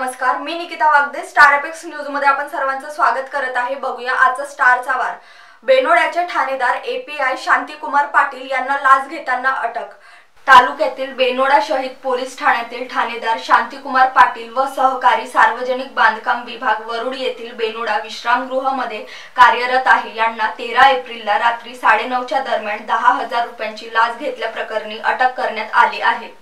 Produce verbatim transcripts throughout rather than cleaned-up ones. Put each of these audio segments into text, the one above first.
नमस्कार, मी Nikita Wagde. Star Apex news मध्ये आपण सर्वांचं स्वागत करत आहे. बघूया आजचा स्टारचा वार. बेनोड्याचे ठाणेदार एपीआय शांतिकुमार पाटील यांना लाच घेताना अटक. तालुक्यातील बेनोडा शहीद पोलीस ठाण्यातील ठाणेदार शांतिकुमार पाटील व सहकारी सार्वजनिक बांधकाम विभाग वरुड येथील बेनोडा विश्रामगृहामध्ये कार्यरत आहे यांना तेरा एप्रिलला रात्री साडेनऊच्या दरम्यान दहा हजार रुपयांची लाच घेतल्याप्रकरणी अटक करण्यात आली आहे.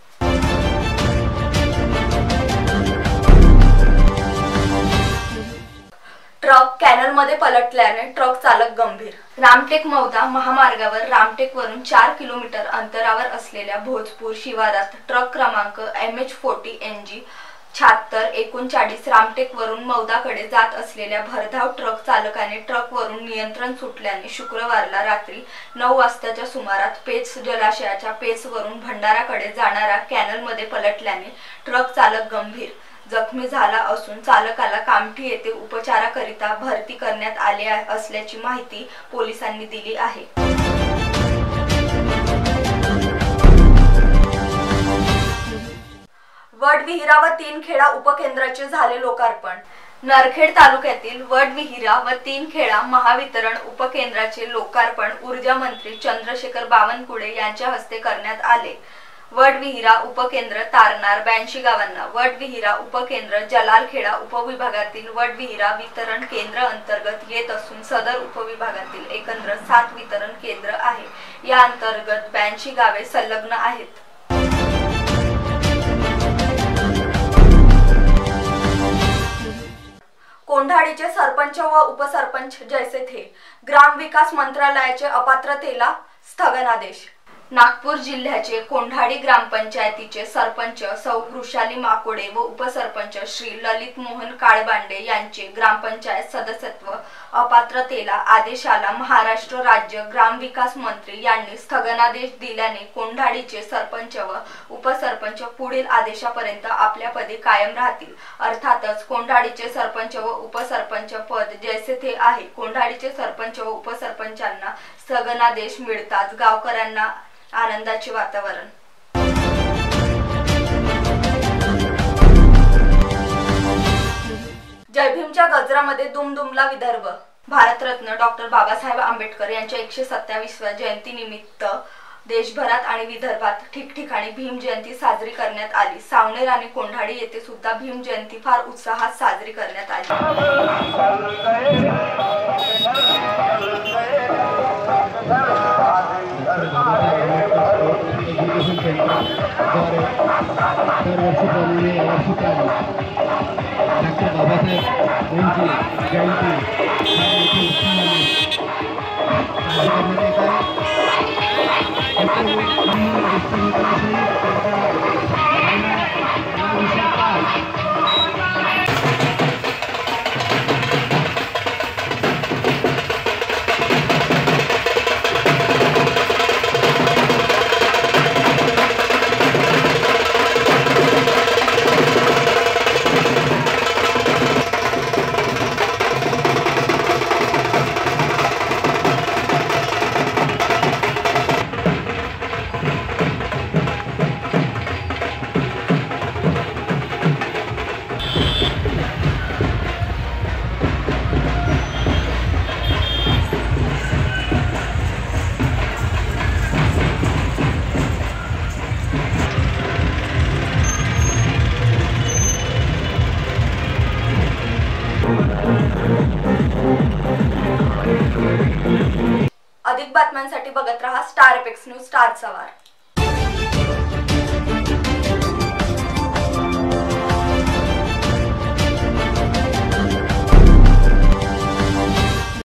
ट्रक कॅनल मध्ये पलटल्याने ट्रक चालक गंभीर. रामटेक मौदा महामार्गावर रामटेक वरून चार किलोमीटर अंतरावर असलेल्या भोजपूर शिवारात ट्रक क्रमांक M H forty N G शहात्तर एकोणचाळीस रामटेक वरून मौदाकडे जात असलेल्या भरधाव ट्रक चालकाने ट्रक वरून नियंत्रण सुटल्याने शुक्रवारला रात्री नऊ वाजताच्या सुमारात पेच जलाशयाच्या पेच वरून भंडाराकडे जाणारा कॅनल मध्ये पलटल्याने ट्रक चालक गंभीर जखमी झाला असून चालकाला कामठी येथे उपचाराकरिता भरती करण्यात आले असल्याची माहिती पोलिसांनी दिली आहे. वडविहिरा व तीनखेडा उपकेंद्राचे झाले लोकार्पण. नरखेड तालुक्यातील वडविहिरा व तीनखेडा महावितरण उपकेंद्राचे लोकार्पण ऊर्जा मंत्री चंद्रशेखर बावनकुळे यांच्या हस्ते करण्यात आले. वडविहिरा उपकेंद्र तारनार ब्याऐंशी गावांना. वडविहिरा उपकेंद्र जलालखेडा उपविभागातील वडविहिरा वितरण केंद्र अंतर्गत येत असून सदर उपविभागातील एकंदर सात वितरण केंद्र आहे. या अंतर्गत ब्याऐंशी गावे संलग्न आहेत. कोंढाळीचे सरपंच व उपसरपंच जैसे थे. ग्रामविकास मंत्रालयाचे अपात्रतेला स्थगनादेश. नागपूर जिल्ह्याचे कोंढाळी ग्रामपंचायतीचे सरपंच सौ वृषाली माकोडे व उपसरपंच श्री ललित मोहन काळबांडे यांचे ग्रामपंचायत सदस्यत्व अपात्रतेला आदेशाला महाराष्ट्र राज्य ग्रामविकास मंत्री यांनी स्थगनादेश दिल्याने कोंढाळीचे सरपंच व उपसरपंच पुढील आदेशापर्यंत आपल्या पदी कायम राहतील. अर्थातच कोंढाळीचे सरपंच व उपसरपंच पद जैसे थे आहे. कोंढाळीचे सरपंच व उपसरपंचांना स्थगनादेश मिळताच गावकऱ्यांना आनंदाचे वातावरण. जय भीमच्या गजरामध्ये दुमदुमला विदर्भ. भारतरत्न डॉक्टर बाबासाहेब आंबेडकर यांच्या एकशे सत्तावीसव्या जयंतीनिमित्त देशभरात आणि विदर्भात ठिकठिकाणी भीम जयंती साजरी करण्यात आली. सावनेर आणि कोंढाळी येथे सुद्धा भीम जयंती फार उत्साहात साजरी करण्यात आली. दरवर्षी बनवणे यावर्षी डॉक्टर बाबासाहेब यांची जयंती अधिक बातम्यांसाठी बघत रहा स्टार एपेक्स न्यूज. स्टारचा वार.